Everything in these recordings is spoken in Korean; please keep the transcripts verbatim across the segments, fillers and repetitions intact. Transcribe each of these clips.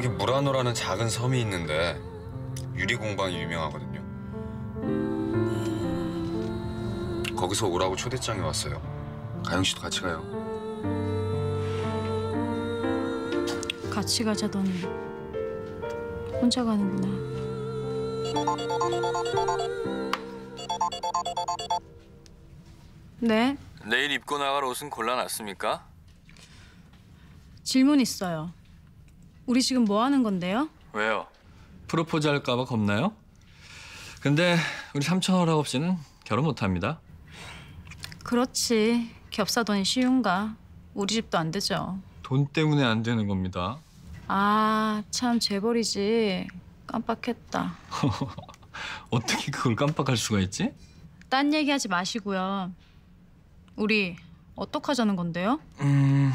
거기 무라노라는 작은 섬이 있는데 유리공방이 유명하거든요. 거기서 오라고 초대장이 왔어요. 가영 씨도 같이 가요. 같이 가자더니 혼자 가는구나. 네? 내일 입고 나갈 옷은 골라놨습니까? 질문 있어요. 우리 지금 뭐 하는 건데요? 왜요? 프로포즈 할까 봐 겁나요? 근데 우리 삼촌 허락 없이는 결혼 못합니다. 그렇지. 겹사돈이 쉬운가? 우리 집도 안 되죠. 돈 때문에 안 되는 겁니다. 아, 참 재벌이지. 깜빡했다. 어떻게 그걸 깜빡할 수가 있지? 딴 얘기하지 마시고요. 우리 어떡하자는 건데요? 음...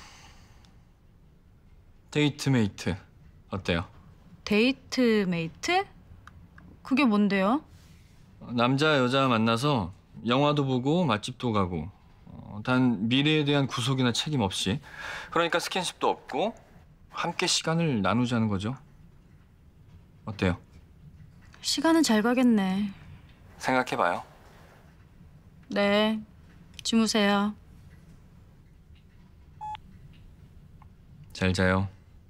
데이트 메이트 어때요? 데이트 메이트? 그게 뭔데요? 남자 여자 만나서 영화도 보고 맛집도 가고 어, 단 미래에 대한 구속이나 책임 없이 그러니까 스킨십도 없고 함께 시간을 나누자는 거죠. 어때요? 시간은 잘 가겠네. 생각해봐요. 네, 주무세요. 잘 자요.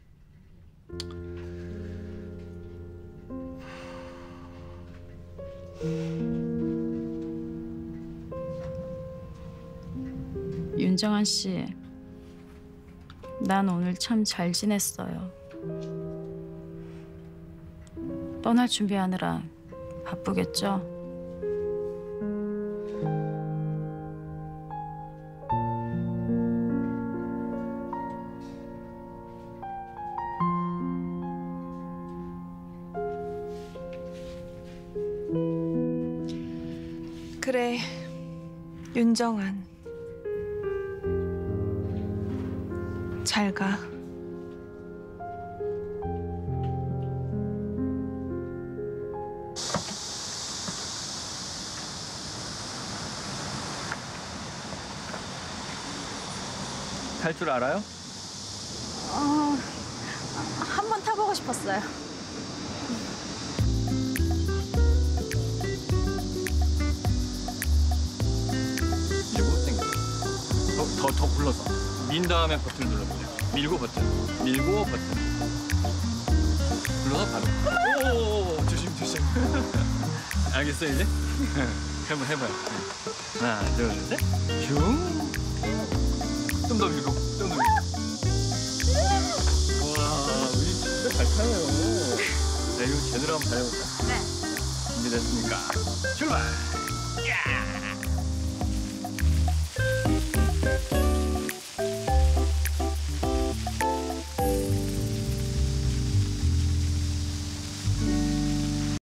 윤정한 씨, 난 오늘 참 잘 지냈어요. 떠날 준비하느라 바쁘겠죠? 그래, 윤정한. 잘 가. 탈 줄 알아요? 어, 한 번 타보고 싶었어요. 밀고 당겨. 더, 더, 더 굴러서. 민 다음에 버튼을 눌러보세요. 밀고 버튼. 밀고 버튼. 눌러서 바로. 오오오 조심 조심. 알겠어 이제? 한번 해봐요. 하나 둘 셋. 슝. 좀 더 밀고. 좀 더 밀고. 와 우리 진짜 잘 타요. 자 이거 제대로 한번 달려볼까? 네. 준비됐습니까? 출발. 야.